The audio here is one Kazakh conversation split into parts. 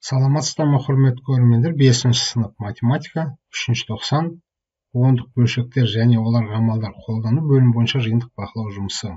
Саламатсыздар ма, құрметті көрермендер? 5-ші сынып математика 3-ші тоқсан ондық бөлшектер және оларға амалдар қолдану бөлім бойынша жиынтық бақылау жұмысы.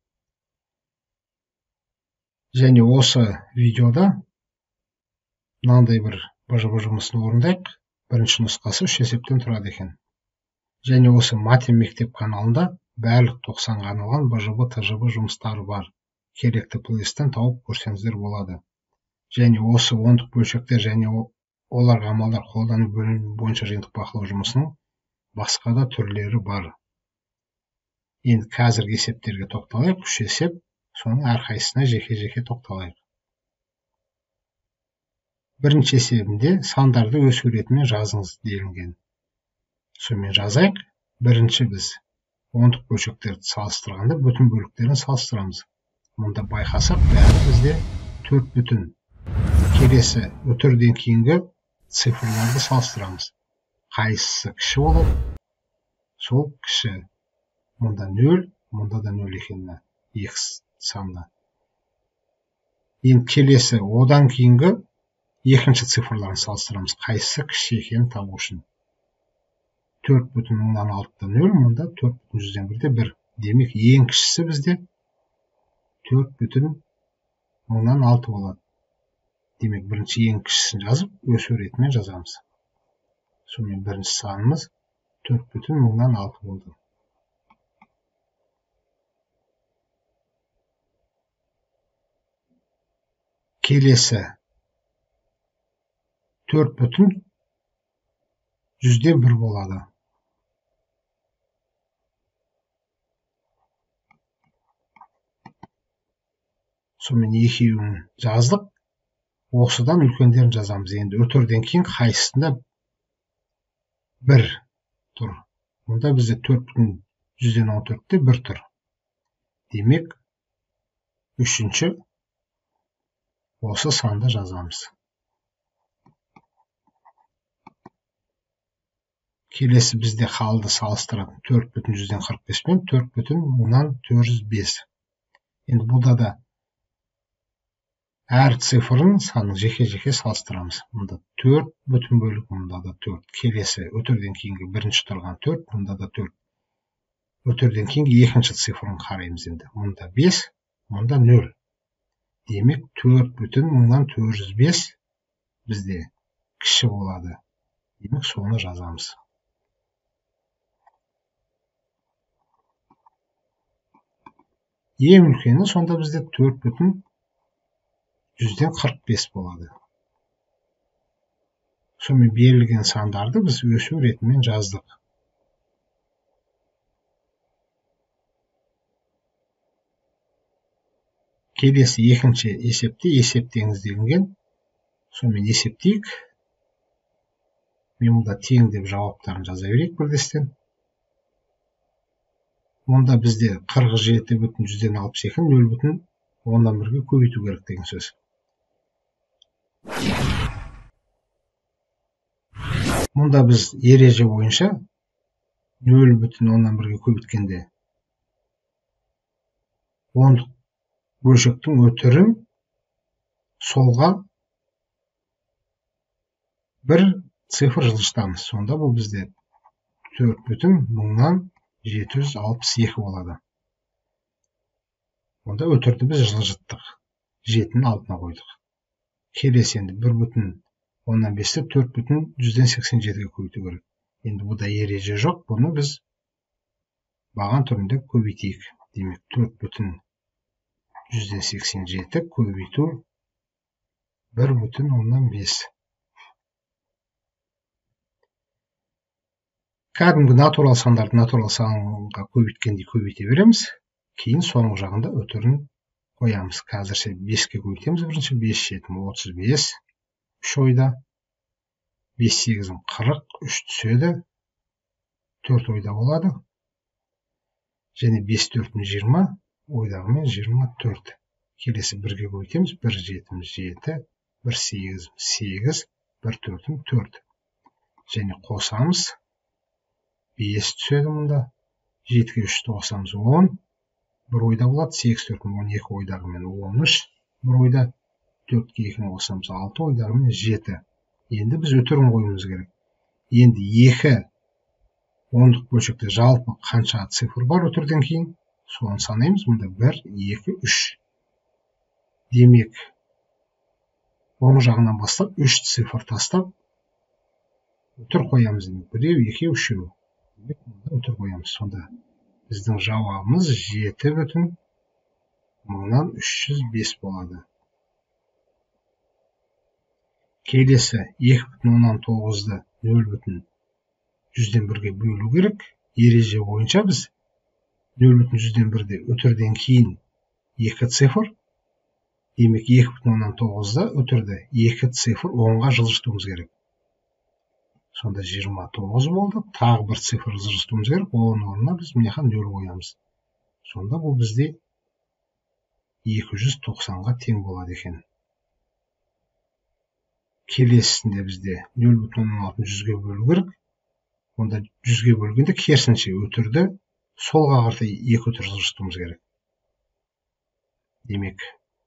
Және осы видеода мынандай бір БЖБ жұмысын орындайық. Бірінші нұсқасы 3 есептен тұрады екен. Және осы матем мектеп каналында барлық 90-ға арналған БЖБ ТЖБ жұмыстары бар. Керекті плейлисттен тауып көрсеңіздер болады. Және осы ондық бөлшектер және оларға амалдар қолдану бөлімі бойынша жиынтық бақылау жұмысының басқа да түрлері бар. Енді қазіргі есептерге тоқталайық. 3 есеп, соның әрқайсысына жеке-жеке тоқталайық. Бірінші есебінде сандарды өсу ретімен жазыңыз делінген. Сонымен жазайық. Бірінші біз ондық бөлшектерді салыстырғанда бүтін бөліктерін салыстырамыз. Мұнда байқасақ, бәрі бізде 4 бүтін. Келесі өтірден кейінгі цифрларды салыстырамыз. Қайсысы кіші болады? Сол кіші. Мұнда 0, мұнда да 0 екеніне. X санына. Енді келесі одан кейінгі екінші цифрларын салыстырамыз. Қайсысы кіші екенін табу үшін. 4 бүтін 6-да 0, мұнда 4 бүтін 100-де 1. Демек, ең кішісі бізде 4 бүтін 6 болады. Демек, бірінші ең кішісін жазып, өсу ретімен жазамыз. Сонымен бірінші санымыз 4 бүтін 6 болды. Келесі 4 бүтін 100-де 1 болады. Сонымен екеуін жаздық. Осыдан үлкендерін жазамыз. Енді өтірден кейін қайсысында 1 тұр. Мұнда бізде 4 бүтін 114-де 1 тұр. Демек, үшінші осы санды жазамыз. Келесі бізде қалды салыстыратын 4 бүтін 145 пен 4 бүтін 405. Енді бұлда да әр цифрын санын жеке-жеке салыстырамыз. Мұнда 4 бүтін бөлік, мұнда да 4. Келесі өтірден кейінгі бірінші тұрған 4, мұнда да 4. Өтірден кейінгі екінші цифрын қараймыз енді. Мұнда 5, мұнда 0. Демек 4 бүтін 405 бізде кіші болады. Демек соны жазамыз. Ең үлкені сонда бізде 4 бүтін 145 болады. Сонымен берілген сандарды біз өсу ретімен жаздық. Келесі екінші есепте есептеңіз делінген. Сонымен есептейік. Мен мұнда тең деп жауаптарын жаза берейік бірдестен. Мұнда бізде 47 бүтін 162 0 бүтін 1-ге көбейту керек деген сөз. Мұнда біз ереже бойынша 0 бүтін 1-ге көбейткенде ондық бөлшектің өтірін солға бір цифр жылжытамыз. Сонда бұл бізде 4 бүтін 762 болады. Онда өтірді біз жылжыттық. 7-ні алтына қойдық. Келесі енді 1 бүтін 15-ті 4 бүтін 187-ге көбейту керек. Енді бұда ереже жоқ. Бұны біз баған түрінде көбейтейік. Демек 4 бүтін 187 көбейту 1 бүтін 15. Кәдімгі натурал сандарды натурал санға көбейткенде көбейте береміз. Кейін соңғы жағында өтірін қоямыз. Қазірше 5-ке көбейтеміз. Бірінші 5 7 35. 3 ойда. 5 8 40. 3 түседі. 4 ойда болады. Және 5 4 20. Ойдағымен 24. Келесі 1-ге көбейтеміз. 1 7 7. 1 8 8. 1 4 4. Және қосамыз. 5 түседі мұнда. 7-ге 3 қосамыз 10. 1 ойда болады. 8 4 12 ойдағымен 13. 1 ойда. 4-ке 2-ні қосамыз 6, ойдағымен 7. Енді біз өтірін қоюымыз керек. Енді 2 ондық бөлшекте жалпы қанша цифр бар өтірден кейін? Соны санаймыз. Мұнда 1, 2, 3. Демек, оң жағынан бастап 3 цифр тастап, өтір қоямыз. 1, 2, 3. Демек, мұнда өтір қоямыз. Сонда біздің жауабымыз 7,305 болады. Келесі 2,9-ды 0,100-ге бөлу керек. Ереже бойынша біз 0,100-де өтірден кейін 2 цифр. Демек 2,9-да өтірді 2 цифр 10-ға жылжытуымыз керек. Сонда 29 болды. Тағы бір цифр жылжытуымыз керек. Оның орнына біз мына жаққа 0 қоямыз. Сонда бұл бізде 290-ға тең болады екен. Келесісінде бізде 0,6-ны 100-ге бөлу керек. Онда 100-ге бөлгенде керісінше өтірді солға қарай 2 өтір жылжытуымыз керек. Демек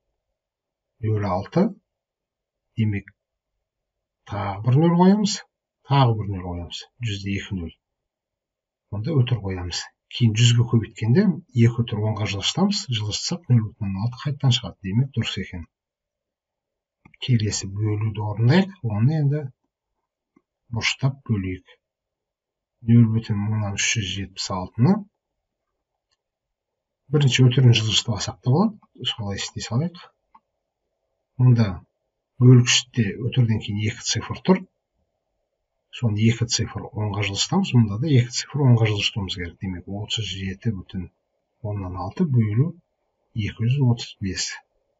0,6. Демек тағы бір 0 қоямыз. Тағы бір 0 қоямыз. 100-де 2 0. Онда өтір қоямыз. Кейін 100-ге көбейткенде 2 өтір 10-ға жылжытамыз. Жылжытсақ 0,6 қайттан шығады. Демек дұрыс екен. Келесі бөлуді орындайық. Оны енді бұрыштап бөлейік. 0,376-ны бірінші өтірін жылжытып алсақ та болады. Солай істей салайық. Мұнда бөлгіште өтірден кейін 2 цифр тұр. Соны 2 цифр 10-ға жылжытамыз. Мұнда да 2 цифр 10-ға жылжытуымыз керек. Демек 37,6 бөлу 235.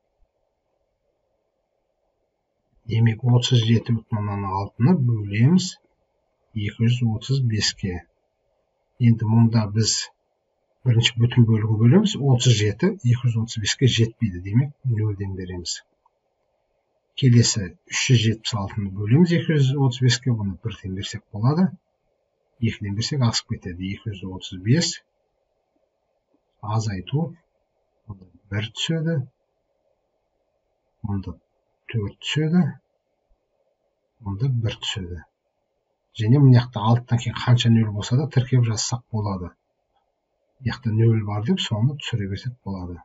Демек 37,6-ны бөлеміз 235-ке. Енді мұнда біз бірінші бүтін бөлігін бөлеміз. 37 235-ке жетпейді. Демек 0-ден береміз. Келесі 376-ны бөлеміз 235-ке. Бұны 1-ден берсек болады. 2-ден берсек асып кетеді. 235 азайту. Мұнда 1 түседі. Мұнда 4 түседі. Мұнда 1 түседі. Және мұнақта алттан кейін қанша 0 болса да тіркеп жазсақ болады. Мұнақта 0 бар деп соны түсіре берсек болады.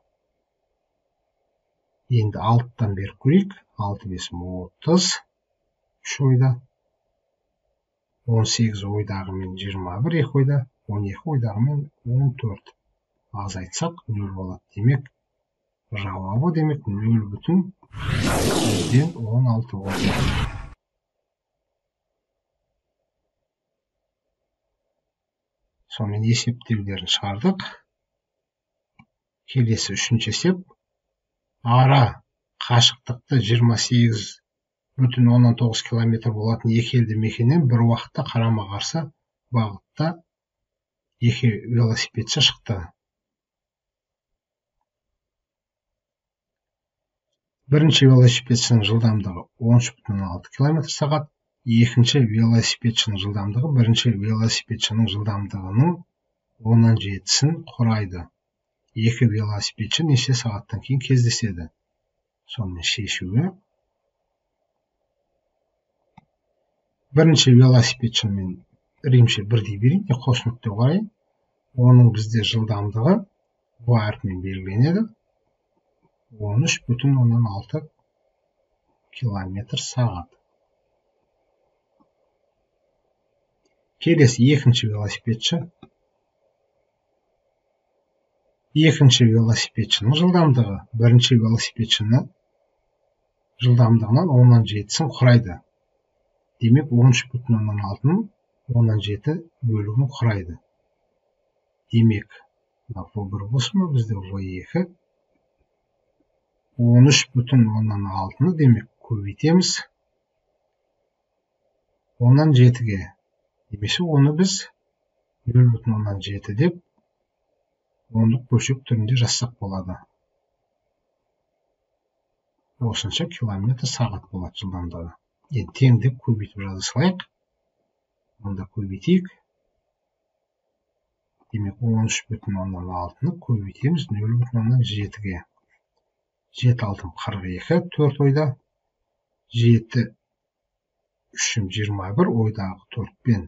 Енді 6-тан беріп көрейік. 6 5 30. 3 ойда. 18 ойдағымен 21 2 ойда. 12 ойдағымен 14. Азайтсақ 0 болады. Демек жауабы демек 0,16 болады. Сонымен есептеулерін шығардық. Келесі үшінші есеп. Ара қашықтықты 28,9 км болатын екі елді мекеннен бір уақытта қарама қарсы бағытта екі велосипедші шықты. Бірінші велосипедшінің жылдамдығы 13,6 км/сағат. Екінші велосипедшінің жылдамдығы бірінші велосипедшінің жылдамдығының 10-7-сін құрайды. Екі велосипедші неше сағаттан кейін кездеседі? Соны шешуі. Бірінші велосипедшімен римше бірдей берейін, қос нүкте қойайын. Оның бізде жылдамдығы bu әрпімен белгіленеді. 13,6 км/сағат. Келесі екінші велосипедші. Екінші велосипедшінің жылдамдығы бірінші велосипедшінің жылдамдығынан 10-7-сін құрайды. Демек 13,6-ның 10-7 бөлігін құрайды. Демек, V1 болсын ма, бізде V2 13,6-ны демек көбейтеміз 10-7-ге. Демесе оны біз 0,7 деп ондық бөлшек түрінде жазсақ болады. Осынша км/сағат болады жылдамдығы. Енді теңдеп көбейтіп жаза салайық. Мұнда көбейтейік. Демек 13,6-ны көбейтеміз 0,7-ге. 7 алтым 42, 4 ойда. 7 3-ім 21, ойдағы 4 пен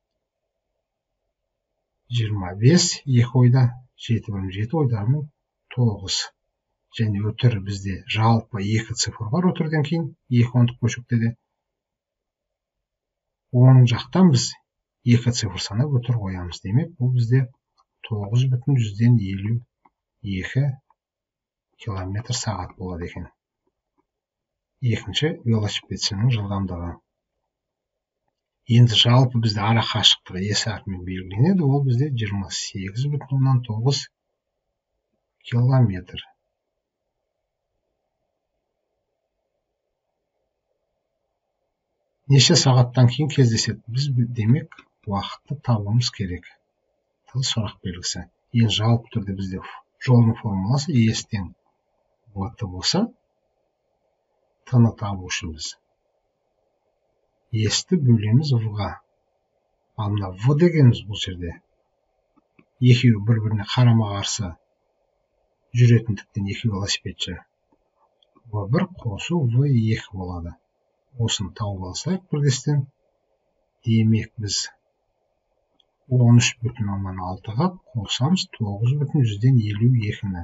25, 2 ойда. 7 1-ім 7, ойдағымен 9. Және өтір бізде жалпы 2 цифр бар өтірден кейін, 2 ондық бөлшекте де. Оның жақтан біз 2 цифр санап өтір қоямыз. Демек, бұл бізде 9,52 километр сағат болады екен. Екінші велосипедшінің жылдамдығы. Енді жалпы бізде ара қашықтығы е сағатымен белгіленеді, ол бізде 28,9 километр. Неше сағаттан кейін кездеседі? Біз демек уақытты табуымыз керек. Сұрақ белгісі. Ең жалпы түрде бізде жолының формуласы естен вт болса, тыны табу үшін біз есті бөлеміз в-ға. Ал мына в дегеніміз бұл жерде екеуі бір-біріне қарама-қарсы жүретіндіктен екі велосипедші в1 қосу v2 болады. Осыны тауып алсақ бірдестен, демек біз 13,6-ға қосамыз 9,52-ні.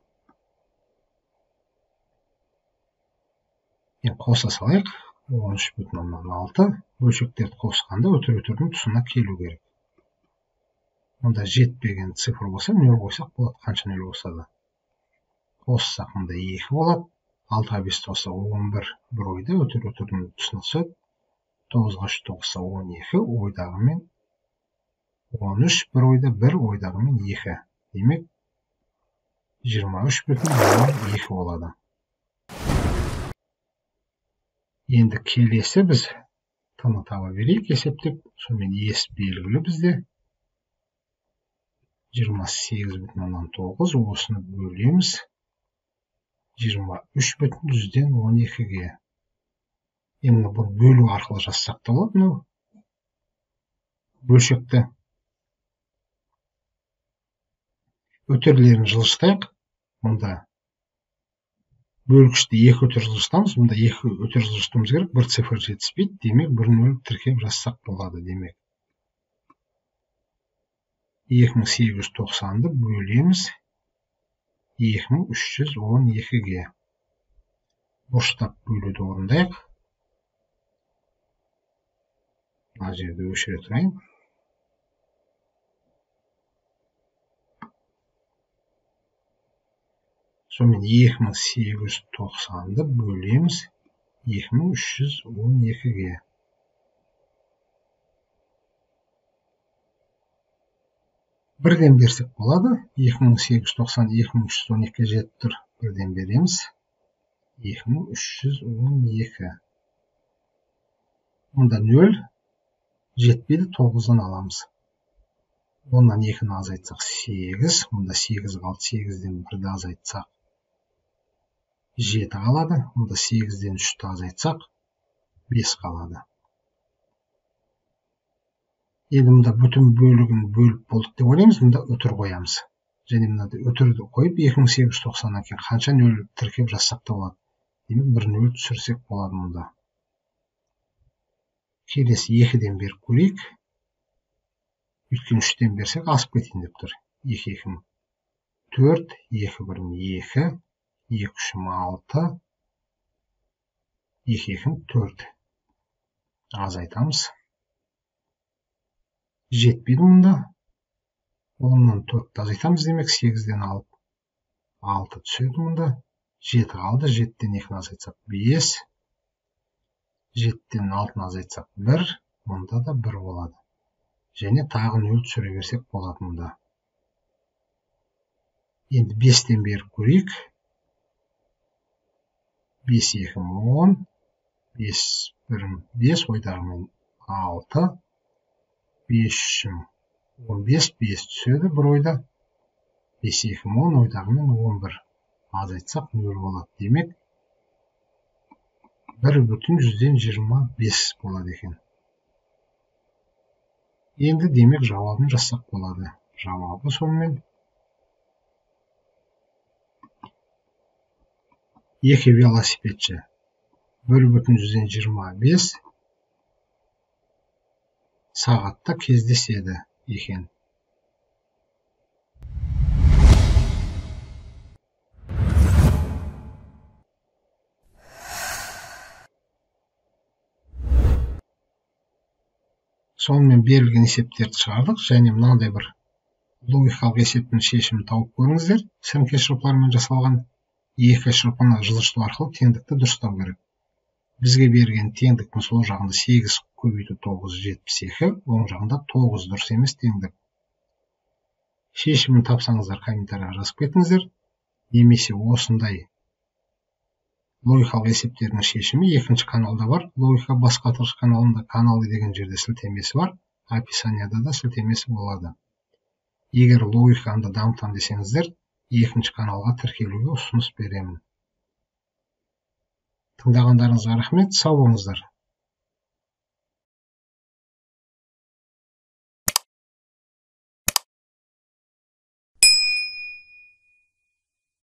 Қоса салайық, 13,6 бөлшектерді қосқанда өтір-өтірдің тұсына келу керек. Мұнда жетпеген цифр болса, 0 қойсақ болады, қанша 0 болса да. Қоссақ мұнда 2 болады, 6-ға 5 қосса 11, бір ойда өтір-өтірдің тұсына түседі. 9-ға 3 қосса 12, ойдағымен 13, бір ойда 1, ойдағымен 2. Демек, 23,2 болады. Енді келесі біз тыны таба берейік есептеп, сонымен ес белгілі бізде 28,9, осыны бөлеміз 23,12-ге. Енді бұл бөлу арқылы жазсақ та болады, бөлшекті. Өтірлерін жылжытайық. Мұнда бөлгішті 2 өтір жылжытамыз. Мұнда 2 өтір жылжытуымыз керек, бір цифр жетіспейді. Демек, 1-0 тіркеп жазсақ болады. Демек, 2890-ды бөлеміз 2312-ге. Бұрыштап бөлуді орындайық. Мына жерде өшіре тұрайын. Сонымен 2890-ды бөлеміз 2312-ге. Бірден берсек болады. 2890 2312-ге жетіп тұр. Бірден береміз. 2312. Мұнда 0 жетпейді, 9-дан аламыз. Оннан 2-ні азайтсақ 8, мұнда 8 қалды, 8-ден 1-ді азайтсақ 7 қалады, мұнда 8-ден 3-ті азайтсақ 5 қалады. Енді мұнда бүтін бөлігін бөліп болдық деп ойлаймыз, мұнда өтір қоямыз. Және мұнда өтірді қойып 2890-нан кейін қанша 0 тіркеп жазсақ та болады. Демек 1-0 түсірсек болады мұнда. Келесі 2-ден беріп көрейік. Өйткені 3-ден берсек асып кетейін деп тұр. 2-2-ім 4, 2-1-ім 2, 2-3-ім 6, 2-2-ім 4. Азайтамыз. Жетпейді мұнда. 10-нан 4-ті азайтамыз демек, 8-ден алып 6 түседі мұнда. 7 қалды, 7-ден 2-ні азайтсақ 5, 7-ден 6-ны азайтсақ 1, мұнда да 1 болады. Және тағы 0 түсіре берсек болады мұнда. Енді 5-ден беріп көрейік. 5-2-ім 10, 5-1-ім 5, ойдағымен 6, 5-3-ім 15, 5 түседі бір ойда. 5-2-ім 10, ойдағымен 11. Азайтсақ 0 болады. Демек, 1,25 болады екен. Енді демек жауабын жазсақ болады. Жауабы сонымен 2 велосипедші 1,25 сағатта кездеседі екен. Сонымен берілген есептерді шығардық, және мынандай бір логикалық есептің шешімін тауып көріңіздер. Сіріңке шұрпылармен жасалған екі шұрпыны жылжыту арқылы теңдікті дұрыстау керек. Бізге берген теңдіктің сол жағында 8 көбейту 9 72, оң жағында 9 дұрыс емес теңдік. Шешімін тапсаңыздар комментарийға жазып кетіңіздер. Немесе осындай логикалық есептердің шешімі екінші каналда бар. Логика басқартқыш каналында каналы деген жерде сілтемесі бар. Описанияда да сілтемесі болады. Егер логиканы дамытам десеңіздер, екінші каналға тіркелуге ұсыныс беремін. Тыңдағандарыңызға рахмет, сау болыңыздар.